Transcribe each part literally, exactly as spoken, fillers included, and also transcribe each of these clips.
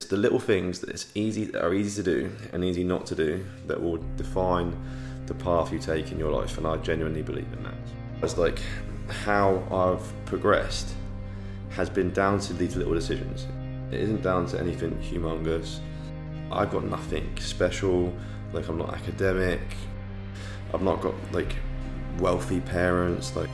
the little things that it's easy that are easy to do and easy not to do that will define the path you take in your life, and I genuinely believe in that. It's like how I've progressed has been down to these little decisions. It isn't down to anything humongous. I've got nothing special, like I'm not academic, I've not got like wealthy parents, like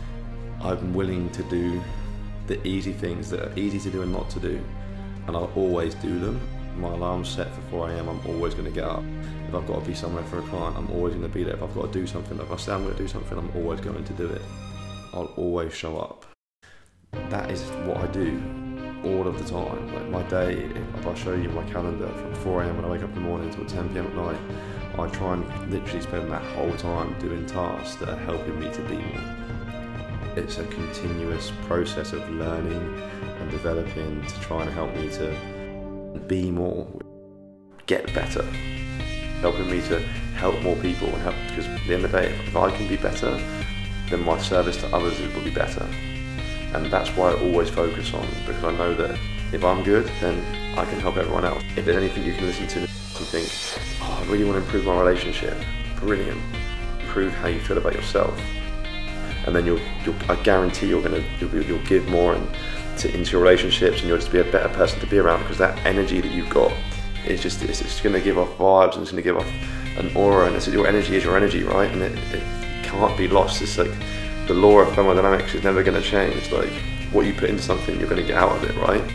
I'm willing to do the easy things that are easy to do and not to do, and I'll always do them. My alarm's set for four A M, I'm always going to get up. If I've got to be somewhere for a client, I'm always going to be there. If I've got to do something, if I say I'm going to do something, I'm always going to do it. I'll always show up. That is what I do all of the time. Like my day, if I show you my calendar from four A M when I wake up in the morning till ten P M at night, I try and literally spend that whole time doing tasks that are helping me to be more. It's a continuous process of learning and developing to try and help me to be more, get better, helping me to help more people and help, because at the end of the day, if I can be better, then my service to others will be better. And that's why I always focus on, because I know that if I'm good, then I can help everyone else. If there's anything you can listen to and think, oh, I really want to improve my relationship, brilliant. Improve how you feel about yourself. And then you'll, you'll I guarantee you're gonna, you'll, you'll give more and to, into your relationships, and you'll just be a better person to be around, because that energy that you've got is just, it's, it's gonna give off vibes, and it's gonna give off an aura, and it's, your energy is your energy, right? And it, it can't be lost. It's like the law of thermodynamics is never gonna change. Like what you put into something, you're gonna get out of it, right?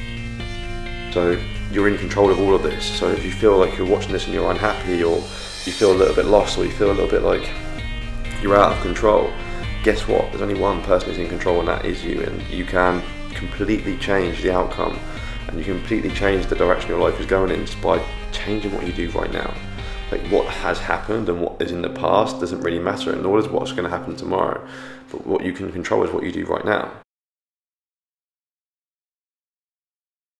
So you're in control of all of this. So if you feel like you're watching this and you're unhappy, or you feel a little bit lost, or you feel a little bit like you're out of control, guess what? There's only one person who's in control, and that is you. And you can completely change the outcome, and you can completely change the direction your life is going in just by changing what you do right now. Like what has happened and what is in the past doesn't really matter, and nor does what's going to happen tomorrow. But what you can control is what you do right now.